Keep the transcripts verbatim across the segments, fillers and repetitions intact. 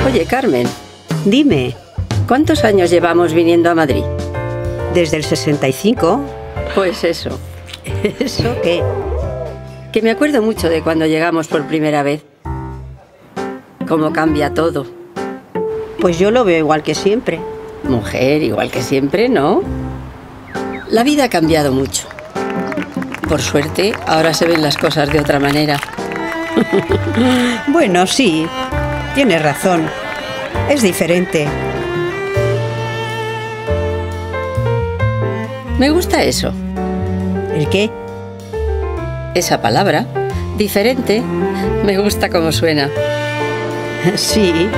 Oye, Carmen, Dime, ¿cuántos años llevamos viniendo a Madrid? desde el sesenta y cinco, Pues eso, ¿eso qué? que me acuerdo mucho de cuando llegamos por primera vez. Cómo cambia todo. Pues yo lo veo igual que siempre. Mujer, igual que siempre, ¿no? La vida ha cambiado mucho. Por suerte, ahora se ven las cosas de otra manera. Bueno, sí, tienes razón. Es diferente. Me gusta eso, ¿El qué? esa palabra. Diferente. Me gusta cómo suena. Sí.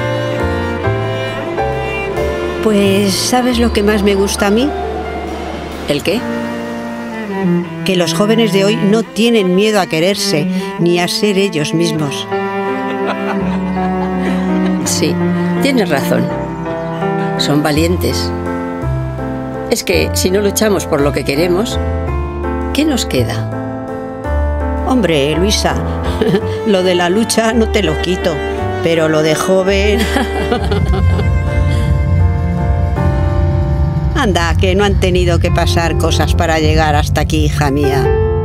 Pues, ¿sabes lo que más me gusta a mí? ¿El qué? Que los jóvenes de hoy no tienen miedo a quererse ni a ser ellos mismos. Sí, tienes razón. Son valientes. Es que si no luchamos por lo que queremos, ¿qué nos queda? Hombre, Luisa, lo de la lucha no te lo quito, pero lo de joven... Anda, que no han tenido que pasar cosas para llegar hasta aquí, hija mía.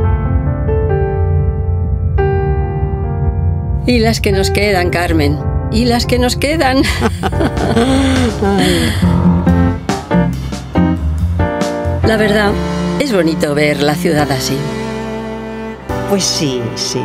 Y las que nos quedan, Carmen. Y las que nos quedan. Ay. La verdad, es bonito ver la ciudad así. Pues sí, sí.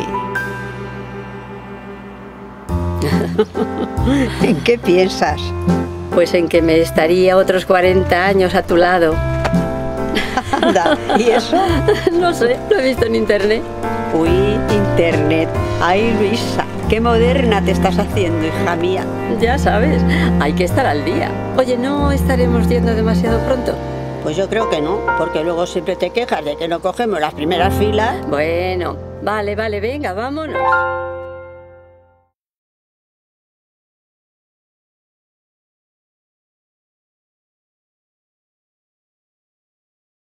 ¿En qué piensas? Pues en que me estaría otros cuarenta años a tu lado. Anda, ¿y eso? No sé, lo he visto en internet. Uy, internet. Ay, Luisa, qué moderna te estás haciendo, hija mía. Ya sabes, hay que estar al día. Oye, ¿no estaremos yendo demasiado pronto? Pues yo creo que no, porque luego siempre te quejas de que no cogemos las primeras filas. Bueno, vale, vale, venga, vámonos.